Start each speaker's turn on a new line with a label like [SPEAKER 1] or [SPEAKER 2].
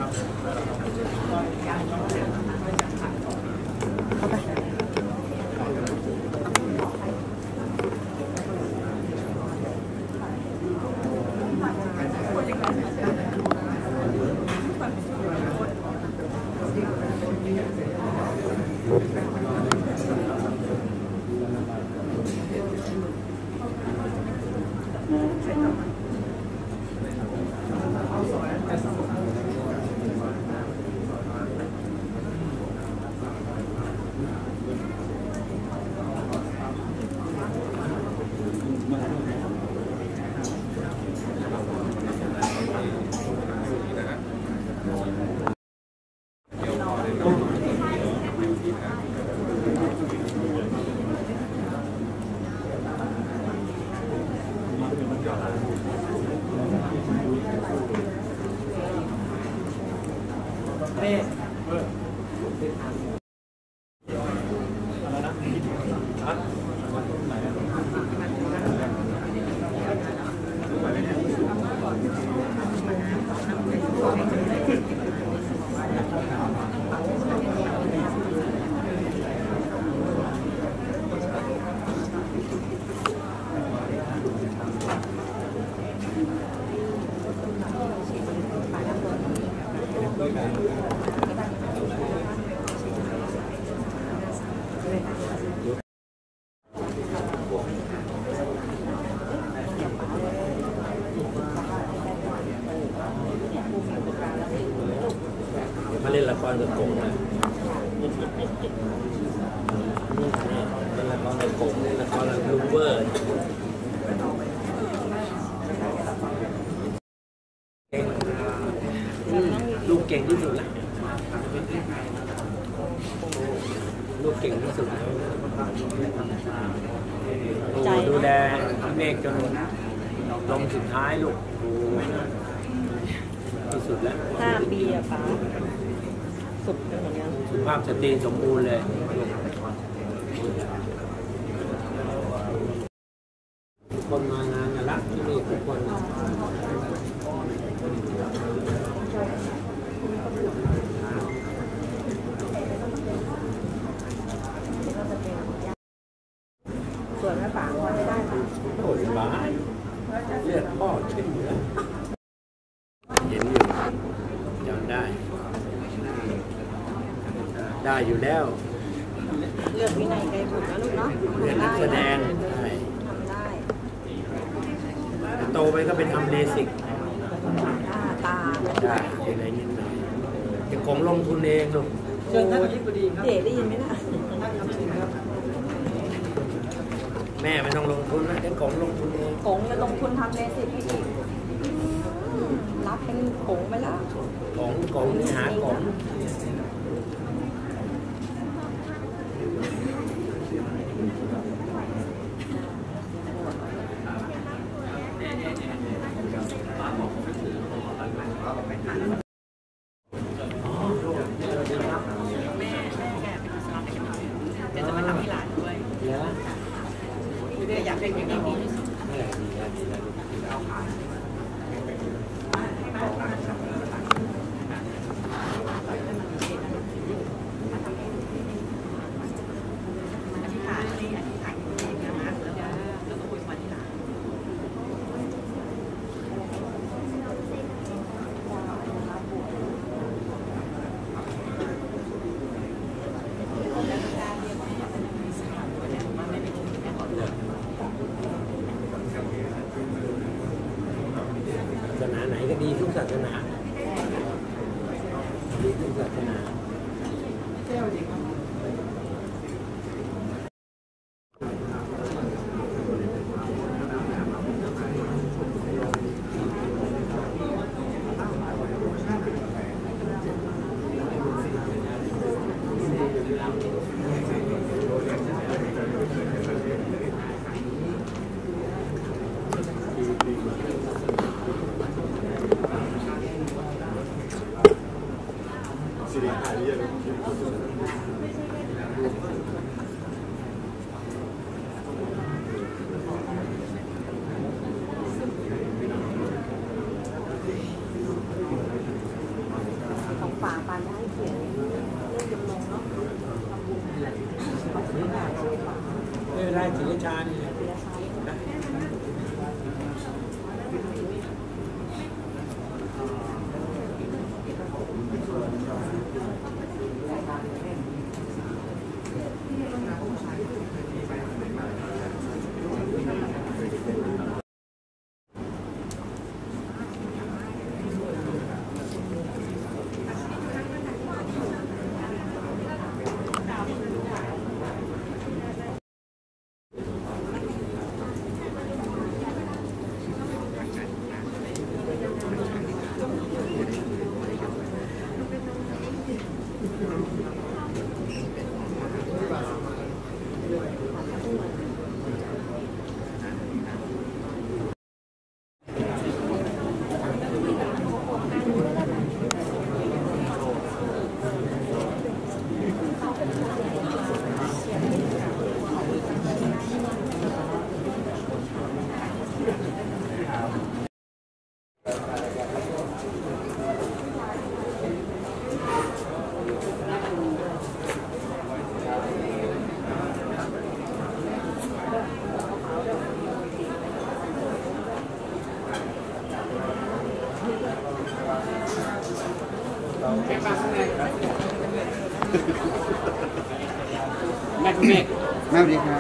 [SPEAKER 1] มาเล่นละครกับกงนะเล่นละครกับกงเล่นละครกับลูเวอร์ลูกเก่งที่สุดละลูกเก่งที่สุดดูแลเมฆจนลงสุดท้ายลูกที่สุดแล้ว
[SPEAKER 2] 5 ปีอะป้าสุดเหมือนกัน
[SPEAKER 1] สุขภาพสตรีสมบูรณ์เลยทุกคนมางานกันละที่นี่ทุกคน
[SPEAKER 2] ส่วนแม่ป๋าพอไม่ได้ค่ะ
[SPEAKER 1] โอ้ยบ้าเลือดพ่อขึ้นอยู่แล้วเห็นอยู่จำได้อยู่แล้ว
[SPEAKER 2] เลือกวินัยไกรบุตรนะลูกเนาะ
[SPEAKER 1] เรียนนักแสดง
[SPEAKER 2] ทำได้
[SPEAKER 1] โตไปก็ไปทำเลสิก
[SPEAKER 2] ตา
[SPEAKER 1] ได้อะไรนิดหน่อยจะของลงทุนเองลูก
[SPEAKER 2] เชิญท่านอธิบดีครับได้ยินไหมนะ
[SPEAKER 1] แม่ไม่ต้องลงทุนนะเดี๋ยวของลงทุนเอง
[SPEAKER 2] กงจะลงทุนทำเลสิกพี่อีกรับเป็นกงไปแล้ว
[SPEAKER 1] ของนี่หาของ
[SPEAKER 2] อยากเป็นอย่างนี้ที่สุด
[SPEAKER 1] ศาสนาไหนก็ดีทุกศาสนาดีทุกศาสนา
[SPEAKER 2] ฝาปานได้เขียนเรื่องจำลองเนาะทำบุญเขาจะไม่ได้ช่วยฝา
[SPEAKER 1] ไม่ได้ศรีราชานี่
[SPEAKER 2] ศิลาชัย
[SPEAKER 1] แม่คุณแม่
[SPEAKER 3] แม่สวัสดีครับ